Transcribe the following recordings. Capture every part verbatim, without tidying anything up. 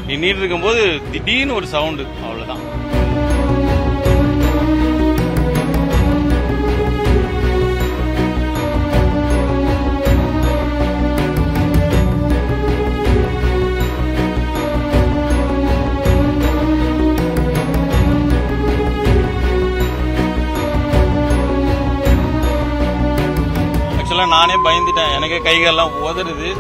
நின்றுட்டு இருக்கும்போது திடீர்னு ஒரு சவுண்டு, அவ்வளவுதான். நானே பயந்துட்டேன், எனக்கு கைகள்லாம் உதறுது.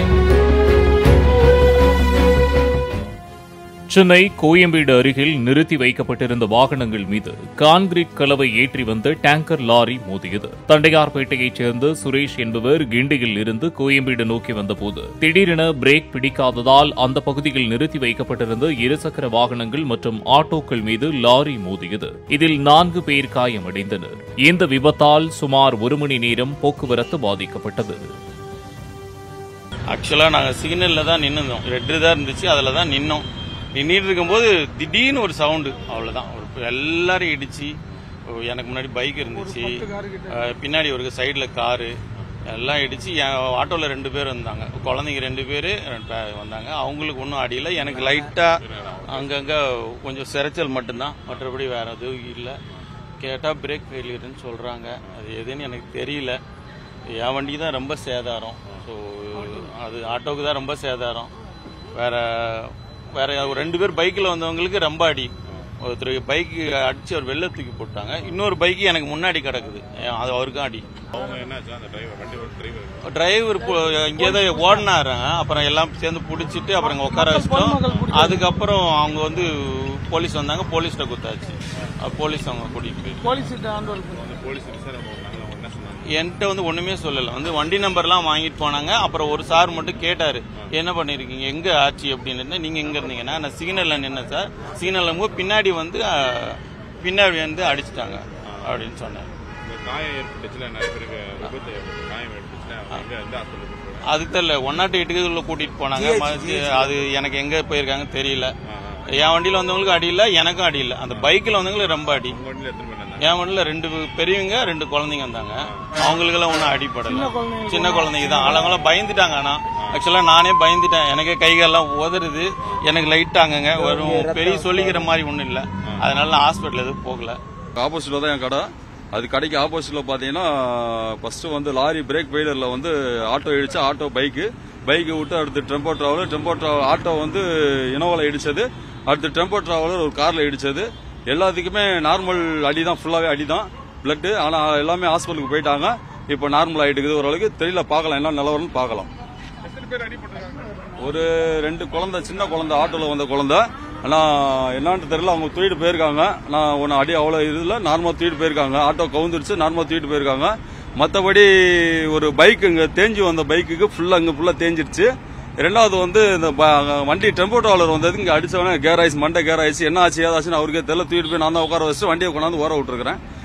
சென்னை கோயம்பேடு அருகில் நிறுத்தி வைக்கப்பட்டிருந்த வாகனங்கள் மீது கான்கிரீட் கலவை ஏற்றி வந்த டேங்கர் லாரி மோதியது. தண்டையார்பேட்டையைச் சேர்ந்த சுரேஷ் என்பவர் கிண்டியில் இருந்து கோயம்பேடு நோக்கி வந்தபோது திடீரென பிரேக் பிடிக்காததால் அந்த பகுதியில் நிறுத்தி வைக்கப்பட்டிருந்த இருசக்கர வாகனங்கள் மற்றும் ஆட்டோக்கள் மீது லாரி மோதியது. இதில் நான்கு பேர் காயமடைந்தனர். இந்த விபத்தால் சுமார் ஒரு மணி நேரம் போக்குவரத்து பாதிக்கப்பட்டது. ஆக்சுவலா நாங்க சிக்னல்ல தான் நின்னோம், ரெட் தான் இருந்துச்சு, அதுல தான் நின்னோம். நின்றுட்டு இருக்கும்போது திடீர்னு ஒரு சவுண்டு, அவ்வளவுதான். எல்லாரும் இடிச்சு, எனக்கு முன்னாடி பைக் இருந்துச்சு, பின்னாடி ஒரு சைட்ல காரு எல்லாம் இடிச்சு. என் ஆட்டோல ரெண்டு பேர் வந்தாங்க, குழந்தைங்க ரெண்டு பேரு வந்தாங்க. அவங்களுக்கு ஒன்றும் அடியில, எனக்கு லைட்டா அங்கங்க கொஞ்சம் சிறைச்சல் மட்டும்தான், மற்றபடி வேற எதுவும் இல்லை. கேட்டா பிரேக் ஃபெயிலியர்னு சொல்றாங்க, அது எதுன்னு எனக்கு தெரியல. என் வண்டி தான் ரொம்ப சேதாரம், ஸோ அது ஆட்டோவுக்கு தான் ரொம்ப சேதாரம். வேற வேற ஒரு ரெண்டு பேர் பைக்கில் வந்தவங்களுக்கு ரொம்ப அடி. ஒருத்தர் பைக்கு அடிச்சு அவர் வெளில தூக்கி போட்டாங்க, இன்னொரு பைக்கு எனக்கு முன்னாடி கிடக்குது, அது அவருக்கும் அடி. டிரைவர் இங்கேதான் ஓடினாரு, அப்புறம் எல்லாம் சேர்ந்து பிடிச்சிட்டு அப்புறம் உட்கார வச்சிட்டோம். அதுக்கப்புறம் அவங்க வந்து போலீஸ் வந்தாங்க, போலீஸ்ட குத்தாச்சு. போலீஸ் அவங்க கூட்டிட்டு என்கிட்ட வந்து ஒண்ணுமே சொல்லல, வந்து வண்டி நம்பர்லாம் வாங்கிட்டு போனாங்க. அப்புறம் ஒரு சார் மட்டும் கேட்டாரு, என்ன பண்ணிருக்கீங்க, எங்க ஆச்சு அப்படின்னு. நீங்க எங்க இருந்தீங்கன்னா, நான் சிக்னல்ல நின்னேன் சார், சிக்னல் பின்னாடி வந்து பின்னாடி வந்து அடிச்சுட்டாங்க அப்படின்னு சொன்னேன். அதுக்கு தெரியல, ஒன் நாட் எயிட்டுக்கு கூட்டிட்டு போனாங்க. அது எனக்கு எங்க போயிருக்காங்க தெரியல. என் வண்டியில வந்தவங்களுக்கு அடி இல்ல, எனக்கும் அடி இல்ல. அந்த பைக்ல வந்தவங்களுக்கு ரொம்ப அடி. என் வண்டியில ரெண்டு பெரியவங்க ரெண்டு குழந்தைங்க வந்தாங்க, அவங்களுக்கு எல்லாம் ஒன்னும் அடிப்படல, சின்ன குழந்தைங்க தான். அவங்களாம் பயந்துட்டாங்க. ஆனா ஆக்சுவலா நானே பயந்துட்டேன், எனக்கு கைகள்லாம் உதறுது, எனக்கு லைட்டாங்க வரும், பெரிய சொல்லிக்கிற மாதிரி ஒன்றும் இல்லை. அதனால நான் ஹாஸ்பிட்டல் எதுவும் போகல. ஆப்போசிட்ல தான் என் கடை. அது கடைக்கு ஆப்போசிட்ல பாத்தீங்கன்னா ஃபர்ஸ்ட் வந்து லாரி பிரேக் ஃபெயிலியர்ல வந்து ஆட்டோ இடிச்சு, ஆட்டோ பைக்கு பைக்கு விட்டு அடுத்து tempo traveller, tempo traveller auto வந்து இனோவால இடிச்சது, அடுத்து டெம்போ டிராவலர் ஒரு கார்ல இடிச்சது. எல்லாத்துக்குமே நார்மல் அடி தான், ஃபுல்லாவே அடி தான், பிளட். ஆனா எல்லாமே ஹாஸ்பிட்டலுக்கு போயிட்டாங்க, இப்போ நார்மல் ஆயிட்டு ஓரளவுக்கு. தெரியல, பார்க்கலாம் என்ன நிலவரம்னு பார்க்கலாம். ஒரு ரெண்டு குழந்தை, சின்ன குழந்தை, ஆட்டோல வந்த குழந்தை. ஆனா என்னன்னு தெரியல, அவங்க தூக்கிட்டு போயிருக்காங்க. நான் ஒன்னு அடி அவ்வளவு இதுல நார்மலா தூக்கிட்டு போயிருக்காங்க, ஆட்டோ கவுந்துருச்சு, நார்மலா தூக்கிட்டு போயிருக்காங்க. மற்றபடி ஒரு பைக் இங்க தேஞ்சு வந்த பைக்குக்கு ஃபுல்லா இங்க ஃபுல்லா தேஞ்சிருச்சு. ரெண்டாவது வந்து இந்த வண்டி டெம்போ டிராவலர் வந்தது, இங்க அடிச்சவன கேர் ஆயிடுச்சு, மண்டை கேர் ஆயிடுச்சு. என்ன ஆச்சு ஏதாச்சுன்னு அவருக்கே தெரியல. தூக்கிட்டு போய் நான் தான் உட்கார வச்சு வண்டியை கொண்டாந்து ஓர விட்டுருக்கேன்.